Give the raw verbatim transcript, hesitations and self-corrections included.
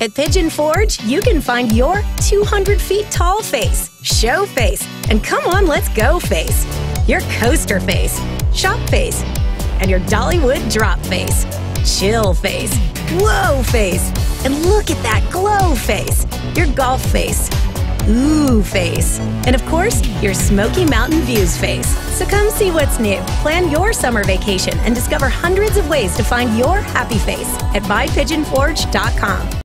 At Pigeon Forge, you can find your two hundred feet tall face, show face, and come on, let's go face, your coaster face, shop face, and your Dollywood drop face, chill face, whoa face, and look at that glow face, your golf face, ooh face, and of course, your Smoky Mountain Views face. So come see what's new, plan your summer vacation, and discover hundreds of ways to find your happy face at buy pigeon forge dot com.